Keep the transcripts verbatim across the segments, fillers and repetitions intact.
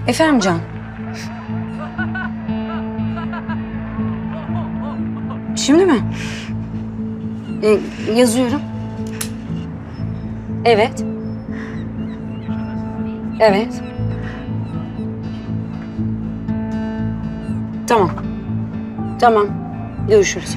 Efendim Can? Şimdi mi? Ee, yazıyorum. Evet. Evet. Tamam. Tamam. Görüşürüz.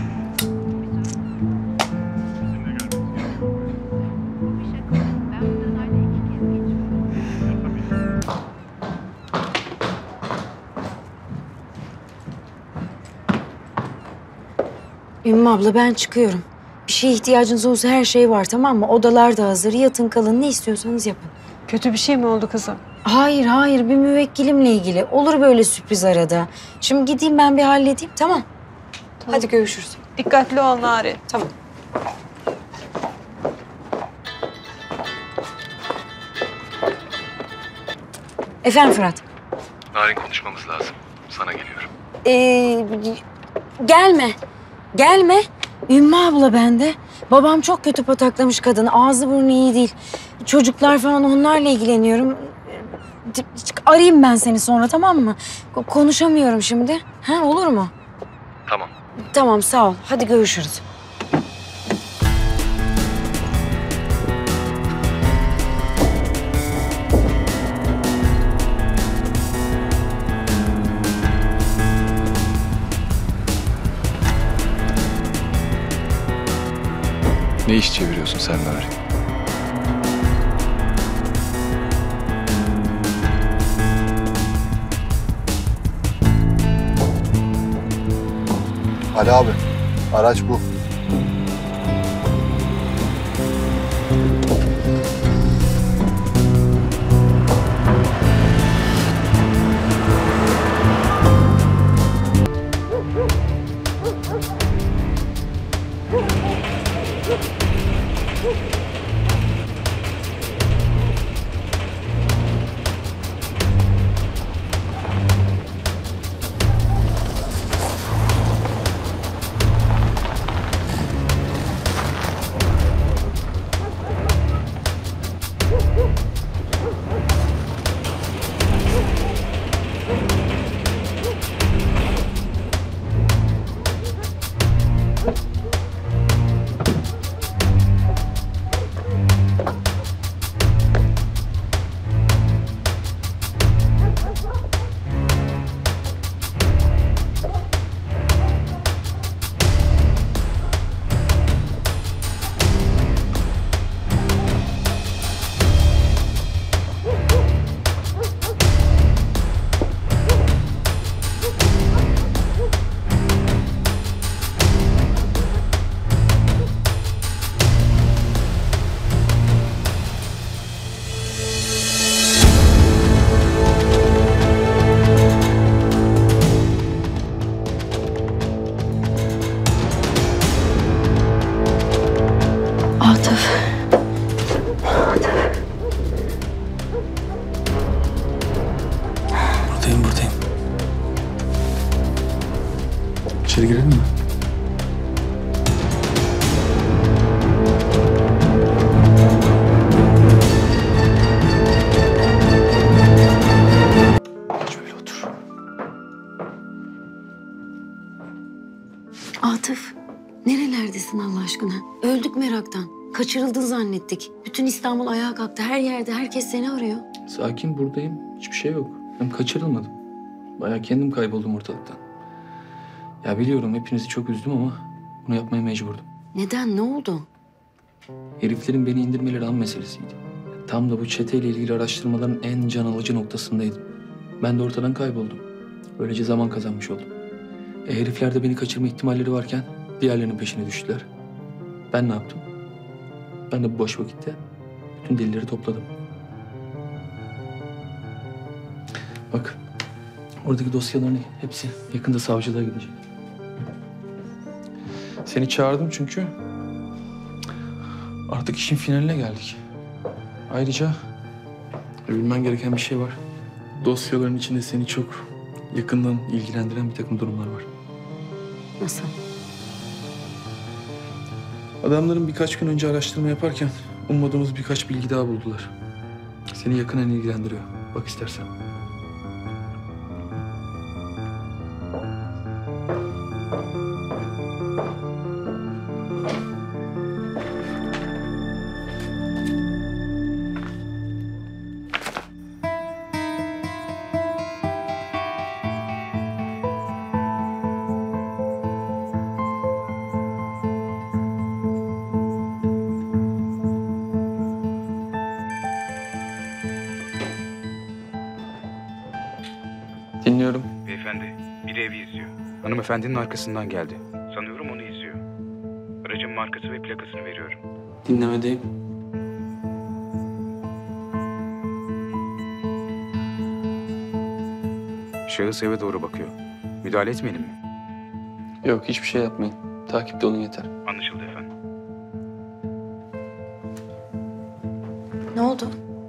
Ümmü abla ben çıkıyorum. Bir şeye ihtiyacınız olursa her şey var, tamam mı? Odalar da hazır. Yatın kalın, ne istiyorsanız yapın. Kötü bir şey mi oldu kızım? Hayır hayır, bir müvekkilimle ilgili. Olur böyle sürpriz arada. Şimdi gideyim ben bir halledeyim, tamam. Tamam. Hadi görüşürüz. Dikkatli ol Nari. Tamam. Efendim Fırat. Narin, konuşmamız lazım. Sana geliyorum. Ee, gelme. Gelme. Ümmü abla bende. Babam çok kötü pataklamış kadını. Ağzı burnu iyi değil. Çocuklar falan, onlarla ilgileniyorum. Arayayım ben seni sonra, tamam mı? Konuşamıyorum şimdi. Ha, olur mu? Tamam. Tamam, sağ ol. Hadi görüşürüz. Ne iş çeviriyorsun sen Narin? Ali abi, araç bu. Buradayım, buradayım. İçeri girelim mi? Şöyle otur. Atıf, nerelerdesin Allah aşkına? Öldük meraktan. Kaçırıldın zannettik. Bütün İstanbul ayağa kalktı. Her yerde herkes seni arıyor. Sakin, buradayım. Hiçbir şey yok. Hem kaçırılmadım. Bayağı kendim kayboldum ortalıktan. Ya biliyorum hepinizi çok üzdüm ama bunu yapmaya mecburdum. Neden? Ne oldu? Heriflerin beni indirmeleri an meselesiydi. Tam da bu çeteyle ilgili araştırmaların en can alıcı noktasındaydım. Ben de ortadan kayboldum. Böylece zaman kazanmış oldum. E herifler de beni kaçırma ihtimalleri varken diğerlerinin peşine düştüler. Ben ne yaptım? Ben de bu boş vakitte bütün delilleri topladım. Bak, oradaki dosyaların hepsi yakında savcılığa gidecek. Seni çağırdım çünkü artık işin finaline geldik. Ayrıca bilmen gereken bir şey var. Dosyaların içinde seni çok yakından ilgilendiren bir takım durumlar var. Nasıl? Adamların birkaç gün önce araştırma yaparken ummadığımız birkaç bilgi daha buldular. Seni yakından ilgilendiriyor. Bak istersen. Dinliyorum. Beyefendi, biri evi izliyor. Hanımefendinin arkasından geldi. Sanıyorum onu izliyor. Aracın markası ve plakasını veriyorum. Dinlemedeyim. Şahıs eve doğru bakıyor. Müdahale etmeyelim mi? Yok, hiçbir şey yapmayın. Takipte olun yeter. Anlaşıldı efendim. Ne oldu?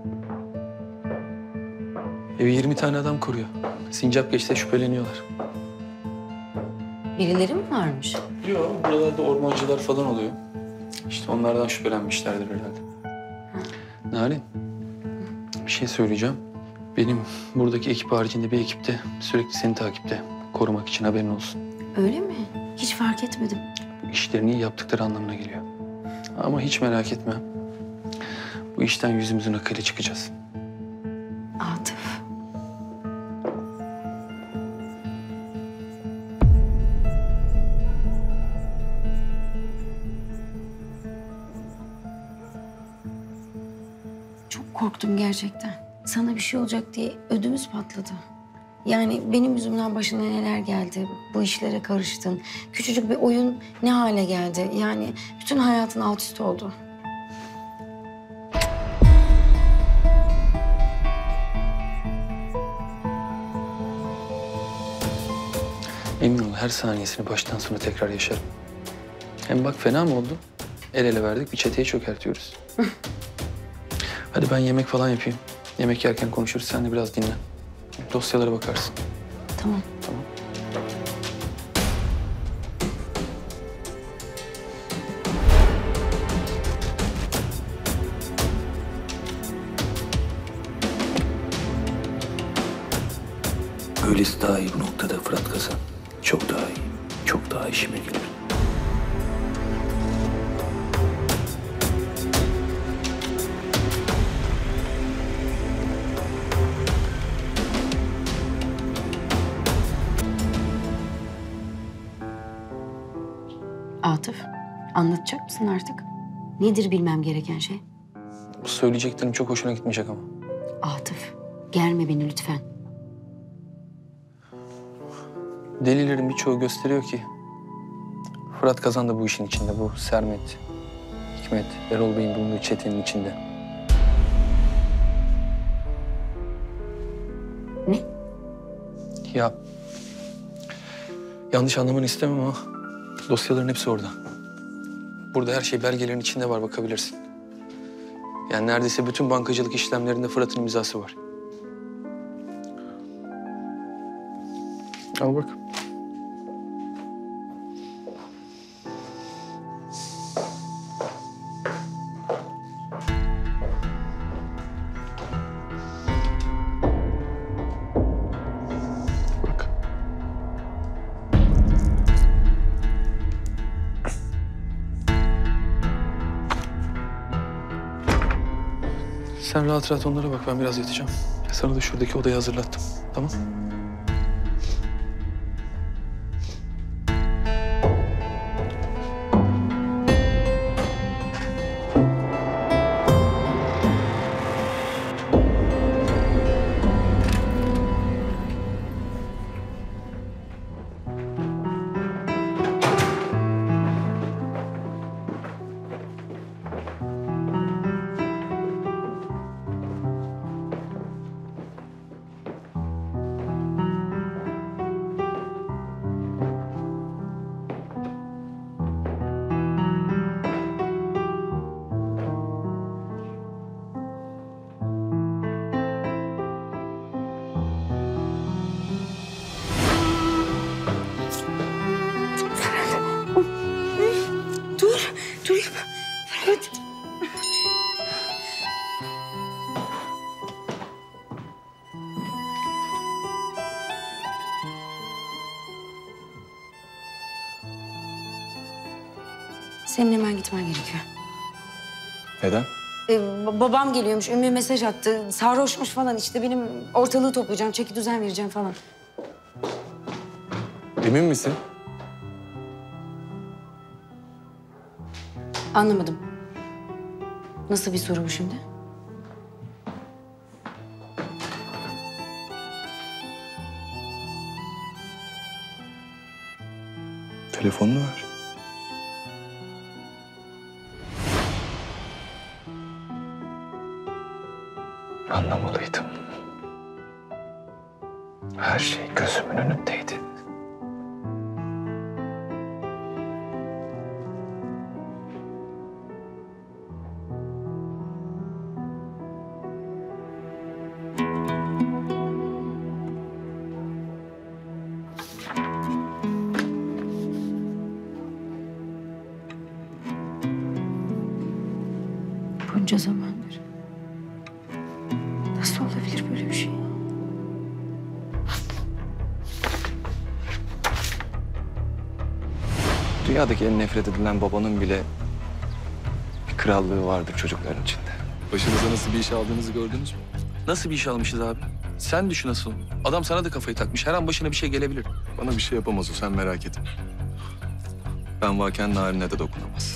Evi yirmi tane adam koruyor. Sincap geçte şüpheleniyorlar. Birileri mi varmış? Yok, buralarda ormancılar falan oluyor. İşte onlardan şüphelenmişlerdir herhalde. Narin, bir şey söyleyeceğim. Benim buradaki ekip haricinde bir ekipte sürekli seni takipte. Korumak için, haberin olsun. Öyle mi? Hiç fark etmedim. İşlerini iyi yaptıkları anlamına geliyor. Ama hiç merak etme. Bu işten yüzümüzün akıyla çıkacağız. Atıf. Çok korktum gerçekten. Sana bir şey olacak diye ödümüz patladı. Yani benim yüzümden başına neler geldi, bu işlere karıştın. Küçücük bir oyun ne hale geldi? Yani bütün hayatın alt üst oldu. Emin ol, her saniyesini baştan sona tekrar yaşarım. Hem bak, fena mı oldu? El ele verdik, bir çeteyi çökertiyoruz. Hadi ben yemek falan yapayım. Yemek yerken konuşuruz, sen de biraz dinlen. Dosyalara bakarsın. Tamam. Tamam. Öylesi daha iyi bu noktada Fırat Kazan. Çok daha iyi. Çok daha işime gelir. Atıf, anlatacak mısın artık? Nedir bilmem gereken şey? Bu söyleyeceklerim çok hoşuna gitmeyecek ama. Atıf, germe beni lütfen. Delillerin birçoğu gösteriyor ki Fırat Kazan da bu işin içinde. Bu Sermet, Hikmet, Erol Bey'in bulunduğu çetenin içinde. Ne? Ya yanlış anlamanı istemem ama dosyaların hepsi orada. Burada her şey belgelerin içinde var, bakabilirsin. Yani neredeyse bütün bankacılık işlemlerinde Fırat'ın imzası var. Al bak. Bak. Sen rahat rahat onlara bak, ben biraz yatacağım. Sana da şuradaki odayı hazırlattım, tamam? Dur, dur yapma. Ferhat. Senin hemen gitmen gerekiyor. Neden? Ee, ba- babam geliyormuş, Ümmü mesaj attı. Sarhoşmuş falan işte, benim ortalığı toplayacağım, çeki düzen vereceğim falan. Emin misin? Anlamadım. Nasıl bir soru bu şimdi? Telefonunu ver. Anlamalıydım. Her şey gözümün önündeydi. Bunca zamandır. Nasıl olabilir böyle bir şey? Dünyadaki en nefret edilen babanın bile bir krallığı vardır çocukların içinde. Başınıza nasıl bir iş aldığınızı gördünüz mü? Nasıl bir iş almışız abi? Sen düşün asıl. Adam sana da kafayı takmış. Her an başına bir şey gelebilir. Bana bir şey yapamaz o, sen merak etme. Ben varken Narin'e de dokunamaz.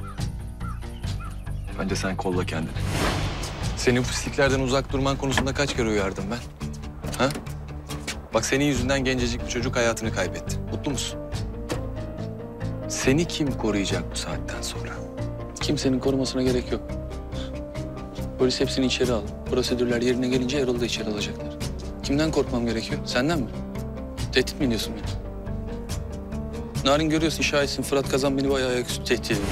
Bence sen kolla kendini. Seni bu pisliklerden uzak durman konusunda kaç kere uyardım ben? Ha? Bak senin yüzünden gencecik bir çocuk hayatını kaybetti. Mutlu musun? Seni kim koruyacak bu saatten sonra? Kimsenin korumasına gerek yok. Polis hepsini içeri al. Prosedürler yerine gelince Erol'u da içeri alacaklar. Kimden korkmam gerekiyor? Senden mi? Tehdit mi ediyorsun beni? Narin görüyorsun, şahitsin. Fırat Kazan beni bayağı ayaküstü tehdit ediyor.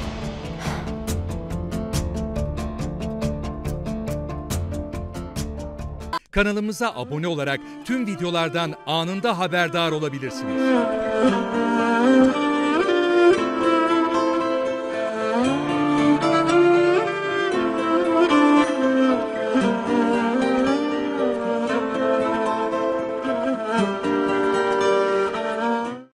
Kanalımıza abone olarak tüm videolardan anında haberdar olabilirsiniz.